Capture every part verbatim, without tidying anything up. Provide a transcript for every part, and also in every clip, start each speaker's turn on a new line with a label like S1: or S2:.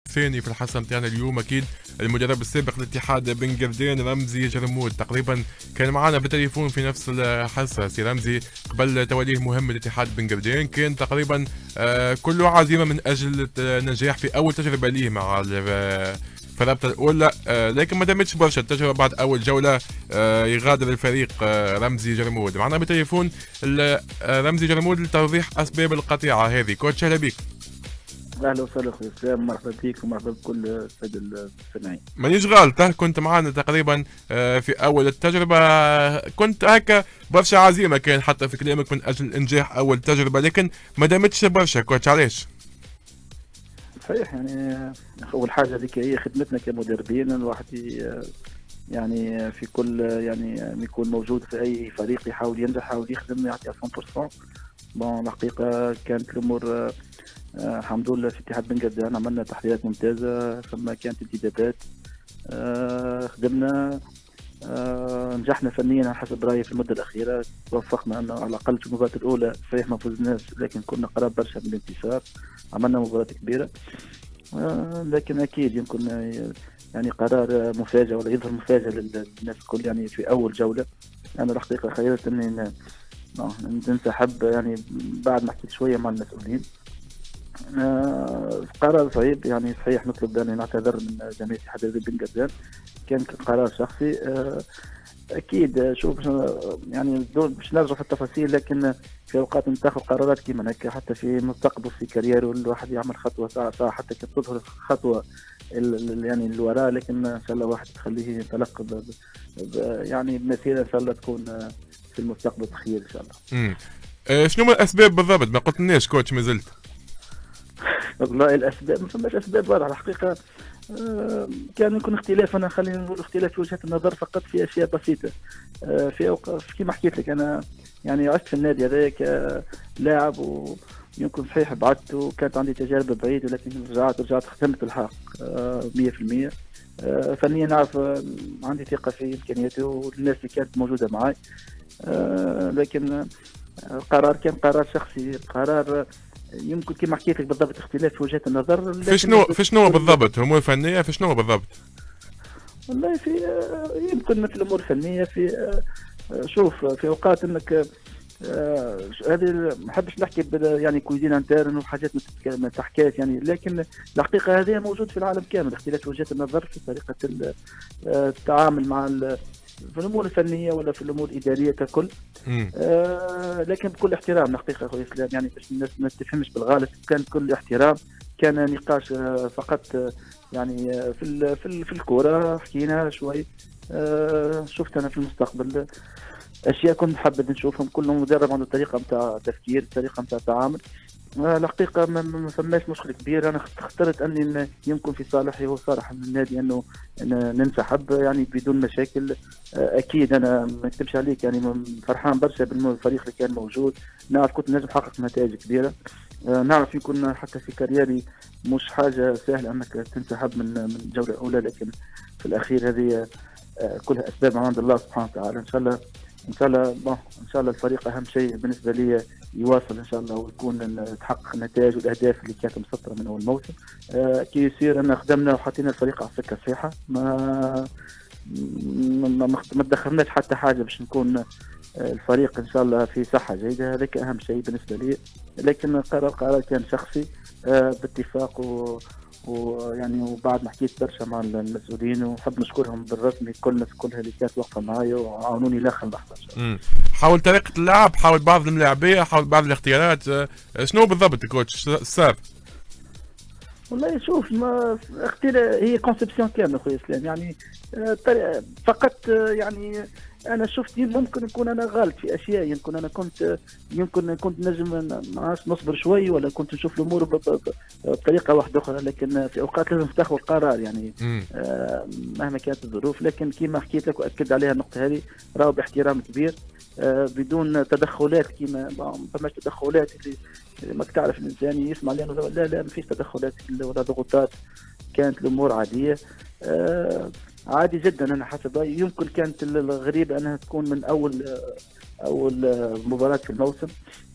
S1: الثاني في الحصه نتاعنا اليوم اكيد المدرب السابق للاتحاد بن قردان رمزي جرمود، تقريبا كان معنا بالتليفون في نفس الحصه. سي رمزي قبل توليه مهمه الاتحاد بن قردان كان تقريبا آه كله عزيمه من اجل النجاح في اول تجربه ليه مع في الرابطه الاولى، آه لكن ما دامتش برشا التجربه. بعد اول جوله آه يغادر الفريق آه رمزي جرمود. معنا بالتليفون رمزي جرمود لتوضيح اسباب القطيعه هذه. كوتش اهلا بك.
S2: اهلا وسهلا اخوي اسلام، مرحبا بك ومرحبا بكل الساده المستمعين.
S1: مانيش غلط، كنت معنا تقريبا في اول التجربه، كنت هكا برشا عزيمه كان حتى في كلامك من اجل انجاح اول تجربه، لكن ما دامتش برشا. كوتش علاش؟
S2: صحيح، يعني اول حاجه هذيك هي خدمتنا كمدربين. الواحد يعني في كل يعني يكون موجود في اي فريق يحاول ينجح، يحاول يخدم يعطي مية بالمية. بون الحقيقه كانت الامور آه الحمد لله في اتحاد بن قردان عملنا تحضيرات ممتازه، ثم كانت انتدابات آه خدمنا آه نجحنا فنيا على حسب رايي في المده الاخيره. توفقنا انه على الاقل في المباراه الاولى صحيح ما فزناش، لكن كنا قراب برشا من الانتصار. عملنا مباراه كبيره آه لكن اكيد يمكن يعني قرار مفاجئ ولا يظهر مفاجئ للناس الكل يعني في اول جوله. انا الحقيقه خيرت اني ننسحب يعني بعد ما حكيت شويه مع المسؤولين. آه قرار صعيب يعني صحيح، نطلب أن نعتذر من جميع اتحاد بن قردان، كان قرار شخصي. آه أكيد شوف يعني باش نرجع في التفاصيل، لكن في أوقات نتخذ قرارات كيما هكا حتى في مستقبل في كاريره الواحد يعمل خطوة ساعة ساعة حتى كي تظهر خطوة يعني الوراء، لكن إن شاء الله واحد تخليه ينطلق يعني بمسيرة إن شاء الله تكون في المستقبل خير إن شاء الله.
S1: امم آه شنو الأسباب بالضبط؟ ما قلتلناش كوتش ما زلت.
S2: والله الاسباب ما فماش اسباب واضحه الحقيقه. أه كان يكون اختلاف، انا خلينا نقول اختلاف في وجهه النظر فقط في اشياء بسيطه. أه في اوقات كما حكيت لك انا يعني عشت في النادي هذا كلاعب، ويمكن صحيح بعدت وكانت عندي تجارب بعيده، لكن رجعت رجعت خدمت الحق أه مية بالمية. أه فنيا نعرف أه عندي ثقه في امكانياتي والناس اللي كانت موجوده معي. أه لكن القرار كان قرار شخصي، قرار يمكن كما حكيت لك بالضبط اختلاف في وجهات النظر.
S1: في شنو في شنو بالضبط؟ امور فنيه في شنو بالضبط؟
S2: والله في يمكن مثل امور فنيه في شوف في اوقات انك هذه ما نحبش نحكي يعني كويزين انترن وحاجات ما تحكيش يعني، لكن الحقيقه هذه موجود في العالم كامل، اختلاف وجهات النظر في طريقه التعامل مع في الامور الفنيه ولا في الامور الاداريه ككل. آه لكن بكل احترام الحقيقه اخوي اسلام، يعني باش الناس ما تفهمش بالغلط، كان كل احترام، كان نقاش آه فقط آه يعني آه في ال في, ال في الكوره حكينا شوي. آه شفت انا في المستقبل اشياء كنت حابب نشوفهم، كل مدرب عنده طريقه نتاع تفكير، طريقه نتاع تعامل. الحقيقة ما فماش مشكل كبير. أنا اخترت أني يمكن في صالحي وصالح النادي أنه ننسحب يعني بدون مشاكل. أكيد أنا ما أكتبش عليك يعني فرحان برشا بالفريق اللي كان موجود، نعرف كنت نجم نحقق نتائج كبيرة، نعرف يكون حتى في كاريري مش حاجة سهلة أنك تنسحب من من الجولة الأولى، لكن في الأخير هذه كلها أسباب عند الله سبحانه وتعالى. إن شاء الله ان شاء الله ان شاء الله الفريق اهم شيء بالنسبه لي يواصل ان شاء الله ويكون تحقق النتائج والاهداف اللي كانت مسطره من اول موسم. آه كي يصير ان خدمنا وحطينا الفريق على السكه الصحيحه، ما ما ما تدخلناش حتى حاجه باش نكون الفريق ان شاء الله في صحه جيده، هذاك اهم شيء بالنسبه لي. لكن القرار قرار كان شخصي آه باتفاق و ويعني وبعد ما حكيت برشا مع المسؤولين، ونحب نشكرهم بالرسمي كل الناس كلها اللي كانت واقفه معايا وعاونوني لاخر لحظه.
S1: امم حاول طريقه اللعب، حاول بعض الملاعبيه، حاول بعض الاختيارات، شنو بالضبط كوتش صار؟
S2: والله شوف ما اختلاف هي كونسبسيون كامله اخويا اسلام، يعني فقط يعني انا شفت ممكن نكون انا غلط في اشياء، يمكن انا كنت يمكن كنت نجم ما نصبر شوي ولا كنت نشوف الامور بطريقه واحده اخرى، لكن في اوقات لازم تاخذ قرار يعني آه مهما كانت الظروف. لكن كما حكيت لك واكد عليها النقطه هذه، راهو باحترام كبير آه بدون تدخلات، كما ما فماش تدخلات اللي ما تعرف الانسان يسمع لنا لا لا ما فيش تدخلات ولا ضغوطات، كانت الامور عاديه آه عادي جدا. انا حسب رايي يمكن كانت الغريبه انها تكون من اول اول مباراه في الموسم،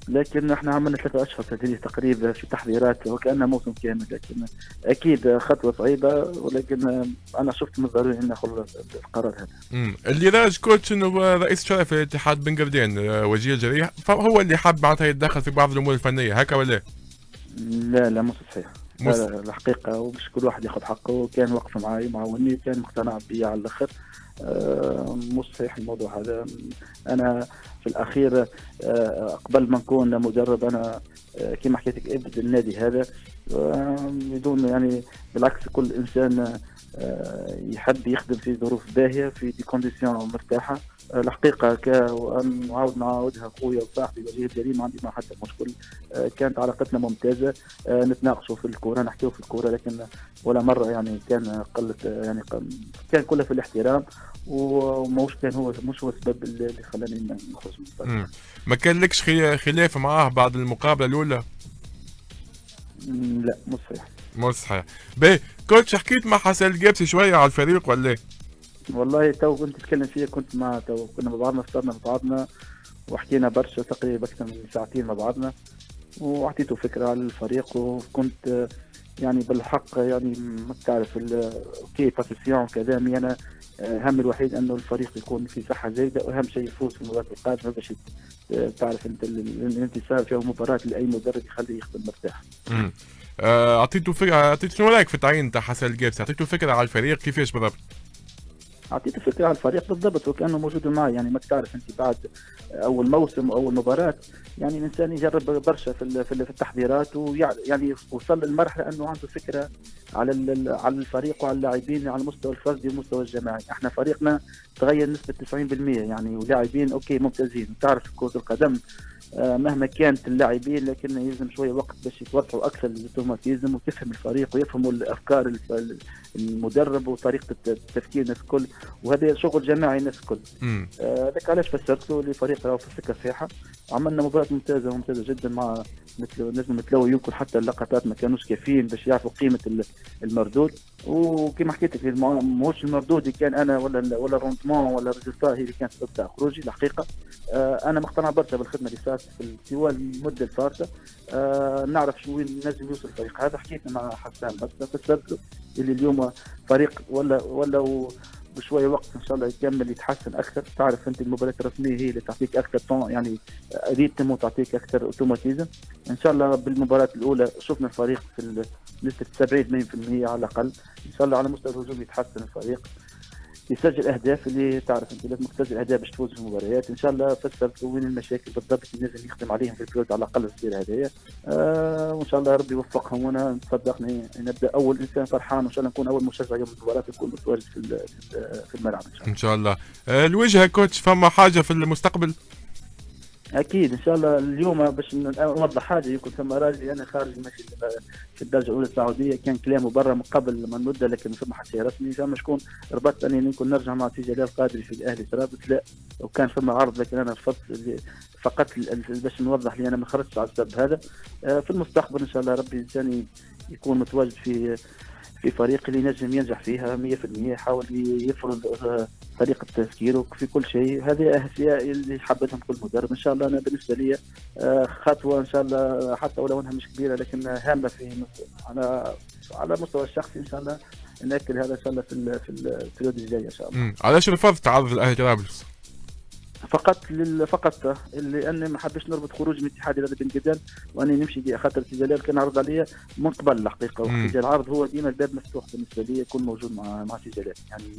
S2: لكن احنا عملنا ثلاثة اشهر تدريب تقريبا في تحضيرات وكانها موسم كامل، لكن اكيد خطوه صعيبه، ولكن انا شفت من الضروري ان ناخذ القرار هذا.
S1: امم اللي راج كوتش انه رئيس شرف الاتحاد بن قردين وجيه الجريح فهو اللي حاب معناتها يتدخل في بعض الامور الفنيه، هكا ولا؟
S2: لا لا مش صحيح.
S1: مس...
S2: لا لا الحقيقه ومش كل واحد ياخذ حقه، كان واقف معي معاوني كان مقتنع بي على الاخر. آه مش صحيح الموضوع هذا. انا في الاخير آه قبل ما نكون مدرب انا آه كما حكيت لك ابن النادي هذا آه بدون يعني بالعكس كل انسان آه يحب يخدم في ظروف باهيه في دي كونديسيون مرتاحه. آه الحقيقه كنعاود نعاودها خويا وصاحبي وجيه الجريمه ما عندي ما حتى مشكل. آه كانت علاقتنا ممتازه. آه نتناقشوا في الكوره نحكيوا في الكوره، لكن ولا مره يعني كان قلت يعني كان كلها في الاحترام، وموش كان هو مش هو السبب اللي خلاني نخرج من الفريق.
S1: ما كان لكش خلاف معاه بعد المقابله الاولى؟
S2: لا مش صحيح.
S1: مش صحيح. باهي كوتش حكيت مع حسن القابسي شويه على الفريق ولا؟
S2: والله تو كنت نتكلم فيه، كنت مع تو كنا مع بعضنا فطرنا مع بعضنا وحكينا برشا تقريبا اكثر من ساعتين مع بعضنا، واعطيته فكره على الفريق، وكنت يعني بالحق يعني ما تعرف كي باسيسيون كذا انا هم الوحيد انه الفريق يكون في صحه جيده، واهم شيء يفوز في المباراه القادمه باش تعرف انت الانتصار في مباراه لاي مدرب يخليه يخدم مرتاح.
S1: امم اعطيته فكره، اعطيته شنو رايك في التعيين تاع حسن القابسي؟ اعطيته فكره على الفريق كيفاش بالضبط؟
S2: اعطيته فكره على الفريق بالضبط وكانه موجود معي، يعني ما تعرف انت بعد اول موسم واول مباراه يعني الانسان يجرب برشا في في التحضيرات، ويعني وصل للمرحله انه عنده فكره على على الفريق وعلى اللاعبين على المستوى الفردي والمستوى الجماعي. احنا فريقنا تغير نسبه تسعين بالمئة يعني، ولاعبين اوكي ممتازين. تعرف كره القدم مهما كانت اللاعبين لكن يلزم شويه وقت باش يتوضحوا اكثر للتوماتيزم وتفهم الفريق ويفهموا الافكار المدرب وطريقه التفكير الناس الكل، وهذا شغل جماعي الناس الكل. هذاك علاش فسرت له الفريق راهو في السكه صحيحه. عملنا مباراه ممتازه ممتازه جدا مع مثل نجم متلوي، يمكن حتى اللقطات ما كانوش كافيين باش يعرفوا قيمه المردود، وكما حكيت لك ماهوش المردود اللي كان انا ولا ولا الروندمون ولا الريزلتا هي اللي كانت سبب تاع خروجي. الحقيقه انا مقتنع برشا بالخدمه اللي صارت في طوال المده الفارطه. أه نعرف شو وين نجم يوصل الفريق هذا. حكيت مع حسان بس فسرت له اللي اليوم فريق ولا ولا بشويه وقت ان شاء الله يكمل يتحسن اكثر. تعرف انت المباريات الرسميه هي اللي تعطيك اكثر طون يعني ريتم وتعطيك اكثر اوتوماتيزم. ان شاء الله بالمباراه الاولى شفنا الفريق في نسبه سبعين ثمانين بالمئة على الاقل. ان شاء الله على مستوى الهجوم يتحسن الفريق، يسجل اهداف اللي تعرف انت لازم تسجل اهداف باش تفوز في المباريات. ان شاء الله فسرت وين المشاكل بالضبط اللي لازم يخدم عليهم في البيوت على الاقل الصغيره هذيا. آه وان شاء الله ربي يوفقهم، وانا صدقني نبدا اول انسان فرحان، وان شاء الله نكون اول مشجع يوم المباراه نكون متواجد في في الملعب ان شاء الله.
S1: ان شاء الله. آه الوجهه كوتش فما حاجه في المستقبل؟
S2: اكيد ان شاء الله. اليوم باش نوضح حاجه، يمكن ثم راجل انا خارج ماشي في الدرجه الاولى السعوديه، كان كلامه برا من قبل ما نبدا لكن ما فما حتى شيء رسمي. فما شكون ربطت اني نكون نرجع مع سي جلال القادري في الاهلي طرابلس، لا وكان فما عرض لكن انا رفضت فقط باش نوضح لي انا ما خرجتش على السبب هذا. في المستقبل ان شاء الله ربي الانسان يكون متواجد في في فريق اللي ينجم ينجح فيها مئة بالمئة، يحاول يفرض طريقة تفكيره في كل شيء. هذه أشياء اللي حبتهم كل مدرب. إن شاء الله أنا بالنسبة لي خطوة إن شاء الله حتى ولو أنها مش كبيرة لكن هامة في على على مستوى الشخصي. إن شاء الله نأكل هذا إن شاء الله في في البريود الجاي إن شاء الله.
S1: علاش رفضت عرض الأهلي طرابلس؟
S2: فقط لل... فقط لاني ما حبيتش نربط خروج من اتحاد رياضي بن قردان واني نمشي دي خاطر سي جلال كان عرض عليا من قبل الحقيقه، وسي العرض هو ديما الباب مفتوح بالنسبه لي يكون موجود مع مع سي جلال. يعني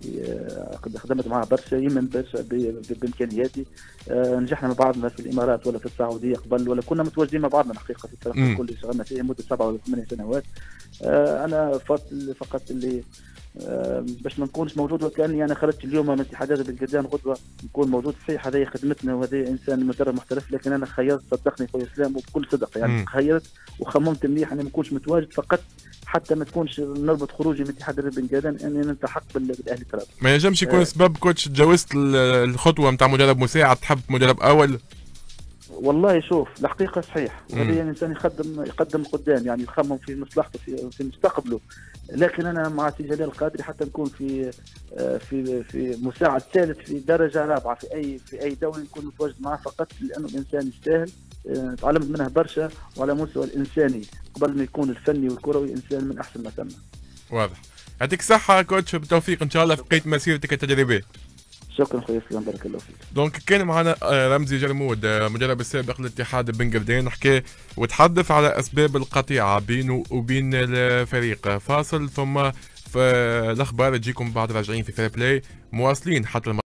S2: خدمت معاه برشا يمن برشا بامكانياتي. نجحنا مع بعضنا في الامارات ولا في السعوديه قبل، ولا كنا متواجدين مع بعضنا الحقيقه في الفرق الكل اللي شغلنا فيه مده سبعه ولا ثمانيه سنوات. انا فقط اللي أه باش ما نكونش موجود وكاني انا خرجت اليوم من اتحاد بن قردان غدوه نكون موجود. صحيح هذه خدمتنا وهذا انسان مدرب محترف، لكن انا خيرت صدقني خويا اسلام وبكل صدق يعني خيرت وخممت مليح اني ما نكونش متواجد فقط حتى ما تكونش نربط خروجي من اتحاد بن قردان اني نلتحق بالاهلي طرابلس.
S1: ما ينجمش يكون أه سبب كوتش تجاوزت الخطوه نتاع مدرب مساعد تحب مدرب اول؟
S2: والله شوف الحقيقه صحيح هذا الانسان يقدم يقدم قدام يعني يخمم في مصلحته في في مستقبله، لكن انا مع سي جلال القادري حتى نكون في في في مساعد ثالث في درجه رابعه في اي في اي دوري نكون متواجد معه فقط لانه الانسان يستاهل آه، تعلمت منه برشا، وعلى مستوى الانساني قبل ما يكون الفني والكروي انسان من احسن ما ثم.
S1: واضح. يعطيك الصحة كوتش، بالتوفيق ان شاء الله في بقية مسيرتك التدريبية.
S2: شكرا خويا سلام، بارك الله فيك.
S1: دونك كان معنا رمزي جرمود مدرب السابق للاتحاد بن قردين، حكى وتحدث على اسباب القطيعة بينه وبين الفريق. فاصل ثم في الاخبار تجيكم بعد راجعين في فير بلاي مواصلين حتى